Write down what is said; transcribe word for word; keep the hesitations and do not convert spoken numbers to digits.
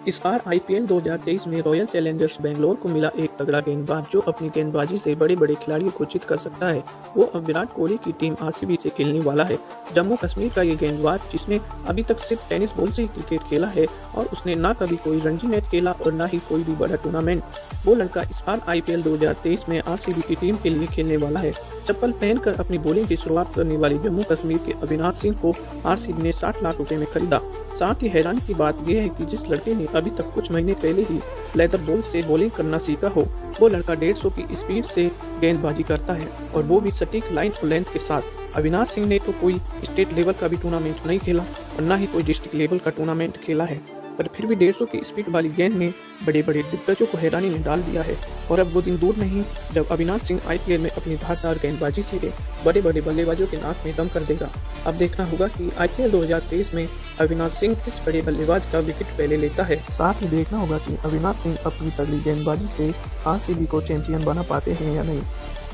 इस बार आईपीएल दो हज़ार तेईस में रॉयल चैलेंजर्स बेंगलोर को मिला एक तगड़ा गेंदबाज जो अपनी गेंदबाजी से बड़े बड़े खिलाड़ियों को चित कर सकता है। वो अब विराट कोहली की टीम आरसीबी से खेलने वाला है। जम्मू कश्मीर का ये गेंदबाज जिसने अभी तक सिर्फ टेनिस बॉल से ही क्रिकेट खेला है और उसने ना कभी कोई रणजी मैच खेला और ना ही कोई भी बड़ा टूर्नामेंट। वो लड़का इस बार आईपीएल दो हज़ार तेईस में आरसीबी की टीम के लिए खेलने वाला है। चप्पल पहनकर अपनी बॉलिंग की शुरुआत करने वाली जम्मू कश्मीर के अविनाश सिंह को आरसीबी ने साठ लाख रुपए में खरीदा। साथ ही हैरानी की बात यह है कि जिस लड़के ने अभी तक कुछ महीने पहले ही लेदर बॉल से बॉलिंग करना सीखा हो, वो लड़का डेढ़ सौ की स्पीड से गेंदबाजी करता है और वो भी सटीक लाइन और लेंथ के साथ। अविनाश सिंह ने तो कोई स्टेट लेवल का भी टूर्नामेंट नहीं खेला और न ही कोई डिस्ट्रिक्ट लेवल का टूर्नामेंट खेला है, पर फिर भी डेढ़ सौ की स्पीड वाली गेंद ने बड़े बड़े दिग्गजों को हैरानी में डाल दिया है। और अब वो दिन दूर नहीं जब अविनाश सिंह आईपीएल में अपनी धारदार गेंदबाजी से बड़े बड़े बल्लेबाजों के नाक में दम कर देगा। अब देखना होगा कि आईपीएल दो हज़ार तेईस में अविनाश सिंह किस बड़े बल्लेबाज का विकेट पहले लेता है। साथ ही देखना होगा कि अविनाश सिंह अपनी तगड़ी गेंदबाजी से आरसीबी को चैंपियन बना पाते हैं या नहीं।